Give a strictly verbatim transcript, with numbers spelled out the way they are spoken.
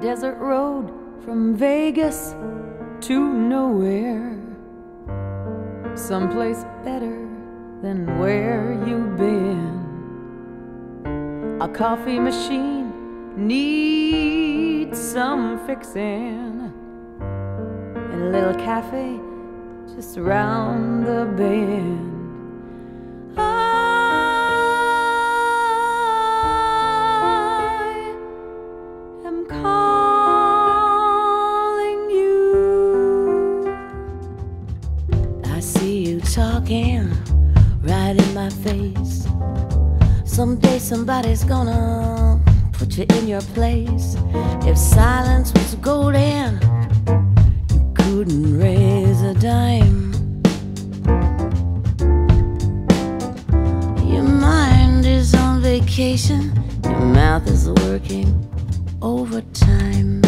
desert road from Vegas to nowhere, someplace better than where you've been. A coffee machine needs some fixing, and a little cafe just around the bend. I see you talking right in my face. Someday somebody's gonna put you in your place. If silence was golden, you couldn't raise a dime. Your mind is on vacation, your mouth is working overtime.